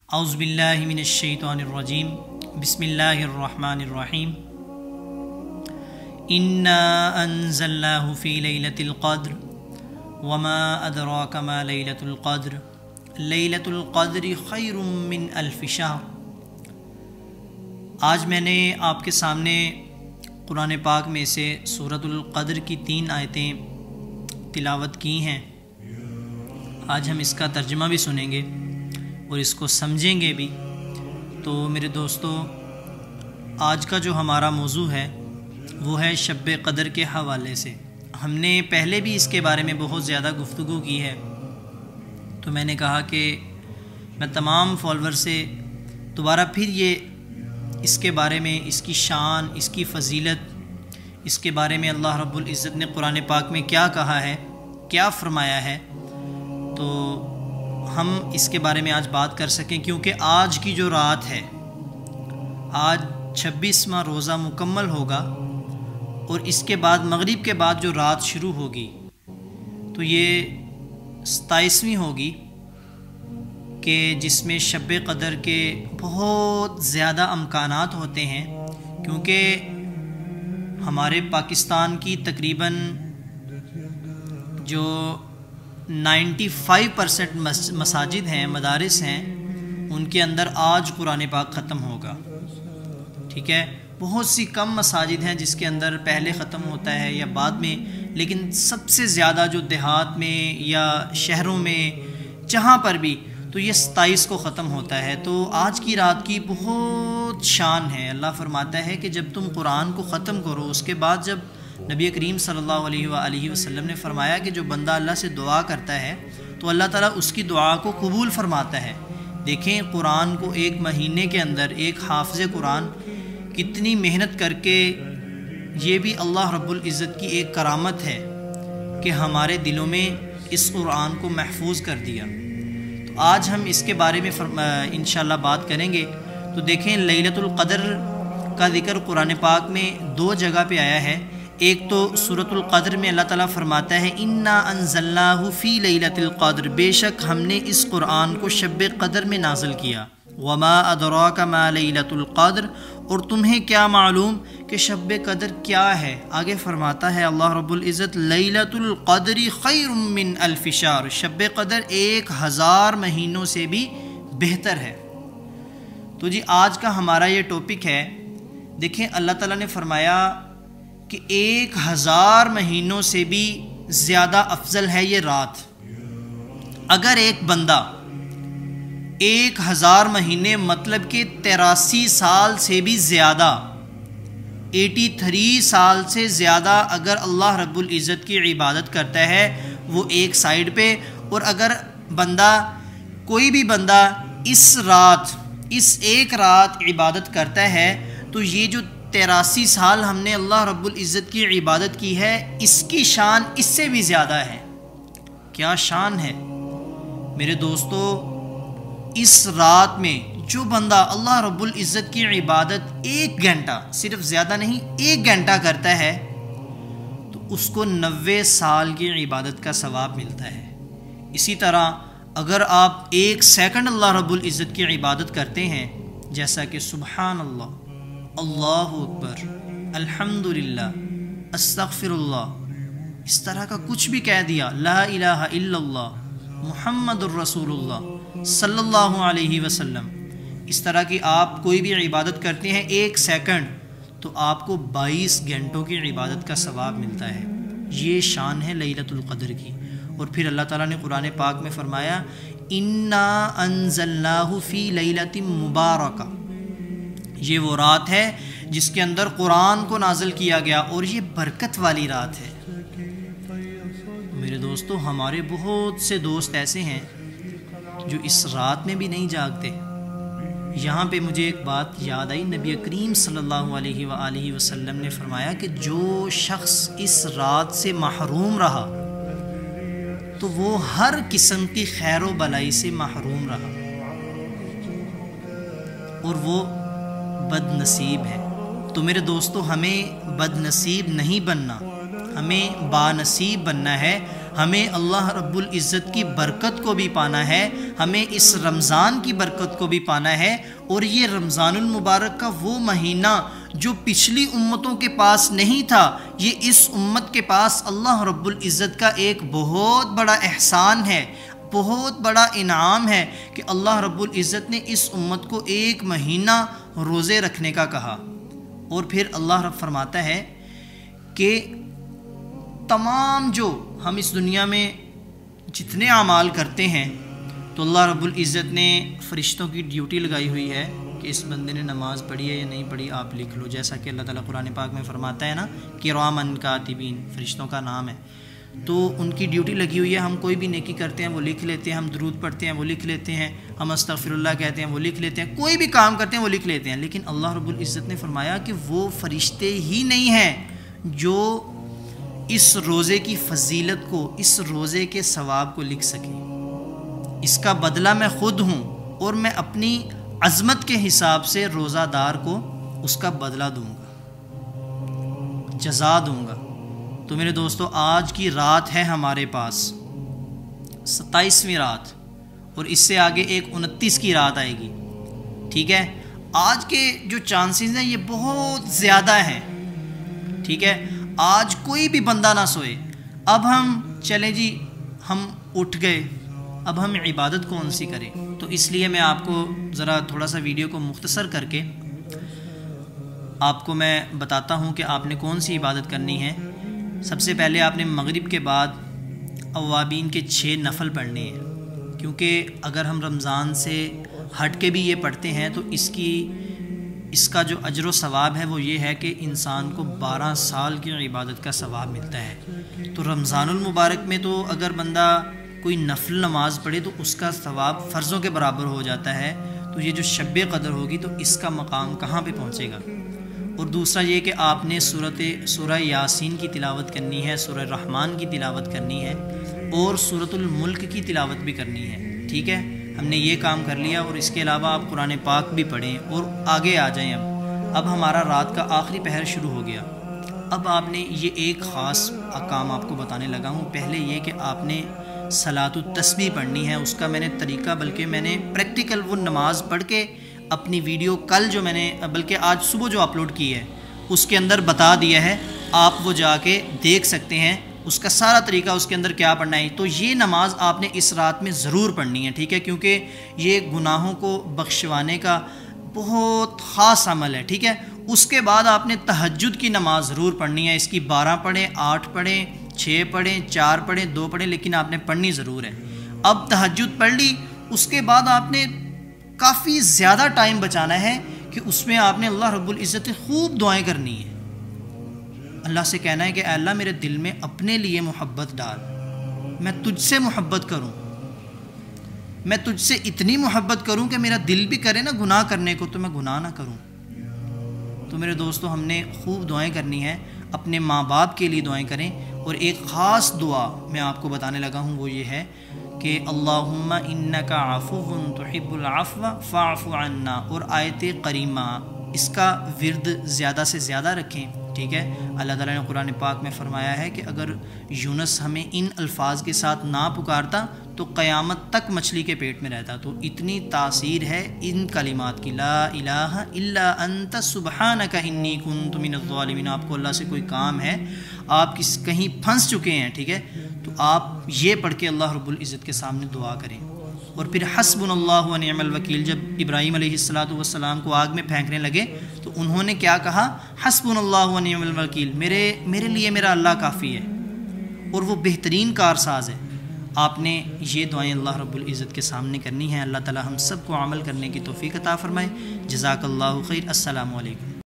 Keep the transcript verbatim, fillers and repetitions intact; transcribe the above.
اعوذ باللہ من الشیطان الرجیم بسم اللہ الرحمن الرحیم انا انزلناہ فی لیلۃ القدر وما ادراک ما لیلۃ القدر لیلۃ القدر خیر من الف شہر۔ آج میں نے آپ کے سامنے قرآن پاک میں سے سورۃ القدر کی تین آیتیں تلاوت کی ہیں۔ آج ہم اس کا ترجمہ بھی سنیں گے اور اس کو سمجھیں گے بھی۔ تو میرے دوستو، آج کا جو ہمارا موضوع ہے وہ ہے شب قدر کے حوالے سے۔ ہم نے پہلے بھی اس کے بارے میں بہت زیادہ گفتگو کی ہے، تو میں نے کہا کہ میں تمام فالوور سے دوبارہ پھر یہ اس کے بارے میں، اس کی شان، اس کی فضیلت، اس کے بارے میں اللہ رب العزت نے قرآن پاک میں کیا کہا ہے، کیا فرمایا ہے، تو ہم اس کے بارے میں آج بات کر سکیں، کیونکہ آج کی جو رات ہے، آج چھبیسواں روزہ مکمل ہوگا اور اس کے بعد مغرب کے بعد جو رات شروع ہوگی تو یہ ستائیسویں ہوگی، کہ جس میں شب قدر کے بہت زیادہ امکانات ہوتے ہیں، کیونکہ ہمارے پاکستان کی تقریباً جو نائنٹی فائیو پرسنٹ مساجد ہیں، مدارس ہیں، ان کے اندر آج قرآن پاک ختم ہوگا۔ ٹھیک ہے، بہت سی کم مساجد ہیں جس کے اندر پہلے ختم ہوتا ہے یا بعد میں، لیکن سب سے زیادہ جو دیہات میں یا شہروں میں جہاں پر بھی، تو یہ ستائیس کو ختم ہوتا ہے۔ تو آج کی رات کی بہت شان ہے۔ اللہ فرماتا ہے کہ جب تم قرآن کو ختم کرو، اس کے بعد جب نبی کریم صلی اللہ علیہ وآلہ وسلم نے فرمایا کہ جو بندہ اللہ سے دعا کرتا ہے تو اللہ تعالیٰ اس کی دعا کو قبول فرماتا ہے۔ دیکھیں، قرآن کو ایک مہینے کے اندر ایک حافظ قرآن کتنی محنت کر کے، یہ بھی اللہ رب العزت کی ایک کرامت ہے کہ ہمارے دلوں میں اس قرآن کو محفوظ کر دیا۔ تو آج ہم اس کے بارے میں انشاءاللہ بات کریں گے۔ تو دیکھیں، لیلۃ القدر کا ذکر قرآن پاک میں دو جگہ پہ آیا ہے۔ ایک تو سورۃ القدر میں اللہ تعالیٰ فرماتا ہے انا انزلناہ فی لیلۃ القدر، بے شک ہم نے اس قرآن کو شب قدر میں نازل کیا۔ وما ادراک ما لیلۃ القدر، اور تمہیں کیا معلوم کہ شب قدر کیا ہے۔ آگے فرماتا ہے اللہ رب العزت لیلۃ القدر خیر من الف شہر، شب قدر ایک ہزار مہینوں سے بھی بہتر ہے۔ تو جی آج کا ہمارا یہ ٹاپک ہے۔ دیکھیں، اللہ تعالیٰ نے فرمایا کہ ایک ہزار مہینوں سے بھی زیادہ افضل ہے یہ رات۔ اگر ایک بندہ ایک ہزار مہینے مطلب کہ تراسی سال سے بھی زیادہ، ایٹی تھری سال سے زیادہ اگر اللہ رب العزت کی عبادت کرتا ہے وہ ایک سائیڈ پہ، اور اگر بندہ کوئی بھی بندہ اس رات، اس ایک رات عبادت کرتا ہے، تو یہ جو تراسی سال ہم نے اللہ رب العزت کی عبادت کی ہے، اس کی شان اس سے بھی زیادہ ہے۔ کیا شان ہے میرے دوستو! اس رات میں جو بندہ اللہ رب العزت کی عبادت ایک گھنٹہ، صرف زیادہ نہیں، ایک گھنٹہ کرتا ہے تو اس کو نوے سال کی عبادت کا ثواب ملتا ہے۔ اسی طرح اگر آپ ایک سیکنڈ اللہ رب العزت کی عبادت کرتے ہیں، جیسا کہ سبحان اللہ، اللہ اکبر، الحمدللہ، استغفر اللہ، اس طرح کا کچھ بھی کہہ دیا، لا الہ الا اللہ محمد الرسول اللہ صلی اللہ علیہ وسلم، اس طرح کی آپ کوئی بھی عبادت کرتے ہیں ایک سیکنڈ، تو آپ کو بائیس گھنٹوں کی عبادت کا ثواب ملتا ہے۔ یہ شان ہے لیلۃ القدر کی۔ اور پھر اللہ تعالیٰ نے قرآن پاک میں فرمایا انا انزلناہ فی لیلۃ مبارکہ، یہ وہ رات ہے جس کے اندر قرآن کو نازل کیا گیا، اور یہ برکت والی رات ہے۔ میرے دوستو، ہمارے بہت سے دوست ایسے ہیں جو اس رات میں بھی نہیں جاگتے۔ یہاں پہ مجھے ایک بات یاد آئی، نبی کریم صلی اللہ علیہ وآلہ وسلم نے فرمایا کہ جو شخص اس رات سے محروم رہا تو وہ ہر قسم کی خیر و بلائی سے محروم رہا، اور وہ بد نصیب ہے۔ تو میرے دوستو، ہمیں بد نصیب نہیں بننا، ہمیں با نصیب بننا ہے۔ ہمیں اللہ رب العزت کی برکت کو بھی پانا ہے، ہمیں اس رمضان کی برکت کو بھی پانا ہے۔ اور یہ رمضان المبارک کا وہ مہینہ جو پچھلی امتوں کے پاس نہیں تھا، یہ اس امت کے پاس اللہ رب العزت کا ایک بہت بڑا احسان ہے، بہت بڑا انعام ہے کہ اللہ رب العزت نے اس امت کو ایک مہینہ روزے رکھنے کا کہا۔ اور پھر اللہ رب فرماتا ہے کہ تمام جو ہم اس دنیا میں جتنے اعمال کرتے ہیں تو اللہ رب العزت نے فرشتوں کی ڈیوٹی لگائی ہوئی ہے کہ اس بندے نے نماز پڑھی ہے یا نہیں پڑھی، آپ لکھ لو، جیسا کہ اللہ تعالیٰ قرآن پاک میں فرماتا ہے نا، کرامن کاتبین، فرشتوں کا نام ہے، تو ان کی ڈیوٹی لگی ہوئی ہے۔ ہم کوئی بھی نیکی کرتے ہیں وہ لکھ لیتے ہیں، ہم درود پڑھتے ہیں وہ لکھ لیتے ہیں، ہم استغفر اللہ کہتے ہیں وہ لکھ لیتے ہیں، کوئی بھی کام کرتے ہیں وہ لکھ لیتے ہیں۔ لیکن اللہ رب العزت نے فرمایا کہ وہ فرشتے ہی نہیں ہیں جو اس روزے کی فضیلت کو، اس روزے کے ثواب کو لکھ سکیں۔ اس کا بدلہ میں خود ہوں اور میں اپنی عظمت کے حساب سے روزہ دار کو اس کا بدلہ دوں گا، جزا دوں گا۔ تو میرے دوستو، آج کی رات ہے ہمارے پاس ستائیسویں رات، اور اس سے آگے ایک انتیس کی رات آئے گی، ٹھیک ہے۔ آج کے جو چانسز ہیں یہ بہت زیادہ ہیں، ٹھیک ہے۔ آج کوئی بھی بندہ نہ سوئے۔ اب ہم چلیں جی، ہم اٹھ گئے، اب ہم عبادت کون سی کریں؟ تو اس لیے میں آپ کو ذرا تھوڑا سا ویڈیو کو مختصر کر کے آپ کو میں بتاتا ہوں کہ آپ نے کون سی عبادت کرنی ہے۔ سب سے پہلے آپ نے مغرب کے بعد اوابین کے چھ نفل پڑھنے ہیں، کیونکہ اگر ہم رمضان سے ہٹ کے بھی یہ پڑھتے ہیں تو اس کی اس کا جو اجر و ثواب ہے وہ یہ ہے کہ انسان کو بارہ سال کی عبادت کا ثواب ملتا ہے۔ تو رمضان المبارک میں تو اگر بندہ کوئی نفل نماز پڑھے تو اس کا ثواب فرضوں کے برابر ہو جاتا ہے، تو یہ جو شب قدر ہوگی تو اس کا مقام کہاں پہ پہنچے گا۔ اور دوسرا یہ کہ آپ نے سورت سورہ یاسین کی تلاوت کرنی ہے، سورہ رحمان کی تلاوت کرنی ہے، اور سورۃ الملک کی تلاوت بھی کرنی ہے، ٹھیک ہے۔ ہم نے یہ کام کر لیا، اور اس کے علاوہ آپ قرآن پاک بھی پڑھیں اور آگے آ جائیں۔ اب اب ہمارا رات کا آخری پہر شروع ہو گیا۔ اب آپ نے یہ ایک خاص کام آپ کو بتانے لگا ہوں۔ پہلے یہ کہ آپ نے صلاۃ التسبیح پڑھنی ہے، اس کا میں نے طریقہ، بلکہ میں نے پریکٹیکل وہ نماز پڑھ کے اپنی ویڈیو کل جو میں نے بلکہ آج صبح جو اپلوڈ کی ہے اس کے اندر بتا دیا ہے، آپ وہ جا کے دیکھ سکتے ہیں اس کا سارا طریقہ، اس کے اندر کیا پڑھنا ہے۔ تو یہ نماز آپ نے اس رات میں ضرور پڑھنی ہے، ٹھیک ہے، کیونکہ یہ گناہوں کو بخشوانے کا بہت خاص عمل ہے، ٹھیک ہے۔ اس کے بعد آپ نے تہجد کی نماز ضرور پڑھنی ہے، اس کی بارہ پڑھیں، آٹھ پڑھیں، چھ پڑھیں، چار پڑھیں، دو پڑھیں، لیکن آپ نے پڑھنی ضرور ہے۔ اب تہجد پڑھ لی، اس کے بعد آپ نے کافی زیادہ ٹائم بچانا ہے کہ اس میں آپ نے اللہ رب العزت سے خوب دعائیں کرنی ہیں، اللہ سے کہنا ہے کہ اے اللہ میرے دل میں اپنے لیے محبت ڈال، میں تجھ سے محبت کروں، میں تجھ سے اتنی محبت کروں کہ میرا دل بھی کرے نا گناہ کرنے کو تو میں گناہ نہ کروں۔ تو میرے دوستو، ہم نے خوب دعائیں کرنی ہیں، اپنے ماں باپ کے لیے دعائیں کریں۔ اور ایک خاص دعا میں آپ کو بتانے لگا ہوں، وہ یہ ہے کہ اللہم انکا عفو تحب العفو فاعف عنا، اور آیت کریمہ اس کا ورد زیادہ سے زیادہ رکھیں، ٹھیک ہے۔ اللہ تعالیٰ نے قرآن پاک میں فرمایا ہے کہ اگر یونس ہمیں ان الفاظ کے ساتھ نہ پکارتا تو قیامت تک مچھلی کے پیٹ میں رہتا۔ تو اتنی تاثیر ہے ان کلمات کی، لا الہ الا انت سبحانک انی کنت من الظالمین۔ آپ کو اللہ سے کوئی کام ہے، آپ کس کہیں پھنس چکے ہیں، ٹھیک ہے، تو آپ یہ پڑھ کے اللہ رب العزت کے سامنے دعا کریں۔ اور پھر حسبنا اللہ و نعم الوکیل، جب ابراہیم علیہ الصلوۃ والسلام کو آگ میں پھینکنے لگے تو انہوں نے کیا کہا؟ حسبنا اللہ و نعم الوکیل، میرے میرے لیے میرا اللہ کافی ہے، اور وہ بہترین کارساز ہے۔ آپ نے یہ دعائیں اللہ رب العزت کے سامنے کرنی ہیں۔ اللہ تعالی ہم سب کو عمل کرنے کی توفیق عطا فرمائے۔ جزاک اللہ خیر۔ السلام علیکم۔